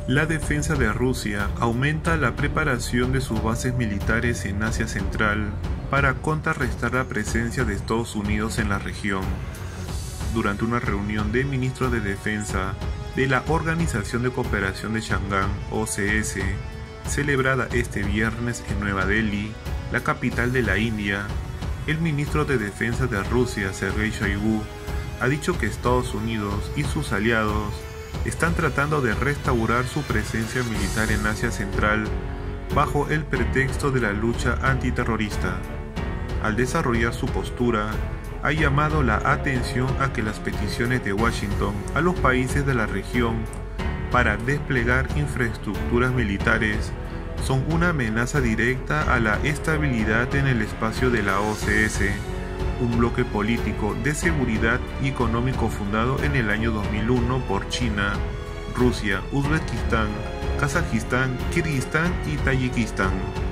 La defensa de Rusia aumenta la preparación de sus bases militares en Asia Central para contrarrestar la presencia de Estados Unidos en la región. Durante una reunión de ministros de defensa de la Organización de Cooperación de Shanghái, OCS, celebrada este viernes en Nueva Delhi, la capital de la India, el ministro de Defensa de Rusia, Sergei Shoigu, ha dicho que Estados Unidos y sus aliados están tratando de restaurar su presencia militar en Asia Central bajo el pretexto de la lucha antiterrorista. Al desarrollar su postura, ha llamado la atención a que las peticiones de Washington a los países de la región para desplegar infraestructuras militares son una amenaza directa a la estabilidad en el espacio de la OCS, un bloque político de seguridad y económico fundado en el año 2001 por China, Rusia, Uzbekistán, Kazajistán, Kirguistán y Tayikistán.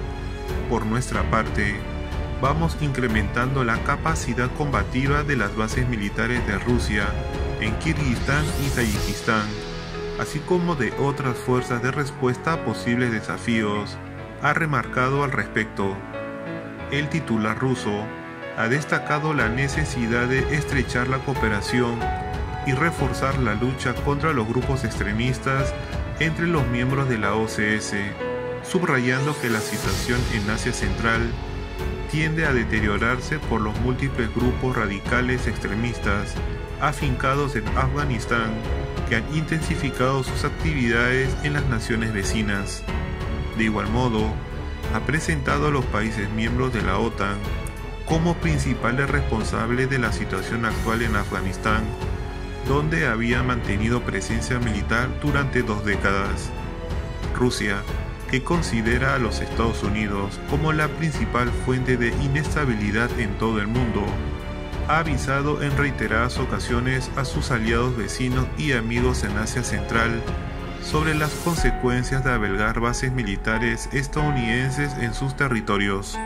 Por nuestra parte, vamos incrementando la capacidad combativa de las bases militares de Rusia en Kirguistán y Tayikistán, así como de otras fuerzas de respuesta a posibles desafíos, ha remarcado al respecto. El titular ruso ha destacado la necesidad de estrechar la cooperación y reforzar la lucha contra los grupos extremistas entre los miembros de la OCS, subrayando que la situación en Asia Central tiende a deteriorarse por los múltiples grupos radicales extremistas afincados en Afganistán que han intensificado sus actividades en las naciones vecinas. De igual modo, ha presentado a los países miembros de la OTAN como principales responsables de la situación actual en Afganistán, donde había mantenido presencia militar durante 2 décadas. Rusia, que considera a los Estados Unidos como la principal fuente de inestabilidad en todo el mundo, ha avisado en reiteradas ocasiones a sus aliados vecinos y amigos en Asia Central sobre las consecuencias de albergar bases militares estadounidenses en sus territorios.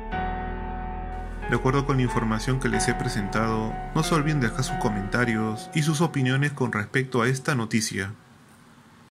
De acuerdo con la información que les he presentado, no se olviden dejar sus comentarios y sus opiniones con respecto a esta noticia.